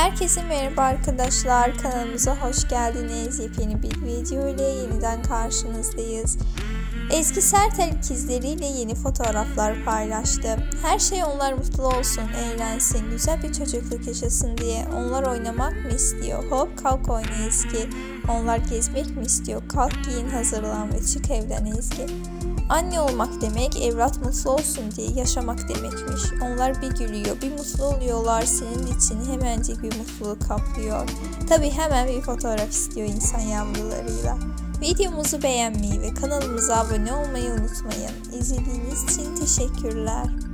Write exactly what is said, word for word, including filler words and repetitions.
Herkese merhaba arkadaşlar, kanalımıza hoş geldiniz. Yepyeni bir video ile yeniden karşınızdayız. Ezgi Sertel ikizleriyle yeni fotoğraflar paylaştı. Her şey onlar mutlu olsun, eğlensin, güzel bir çocukluk yaşasın diye. Onlar oynamak mı istiyor? Hop kalk oyna Ezgi. Onlar gezmek mi istiyor? Kalk giyin, hazırlan ve çık evden Ezgi. Anne olmak demek evlat mutlu olsun diye yaşamak demekmiş. Onlar bir gülüyor, bir mutlu oluyorlar, senin için hemencik bir mutluluk kaplıyor. Tabi hemen bir fotoğraf istiyor insan yavrularıyla. Videomuzu beğenmeyi ve kanalımıza abone olmayı unutmayın. İzlediğiniz için teşekkürler.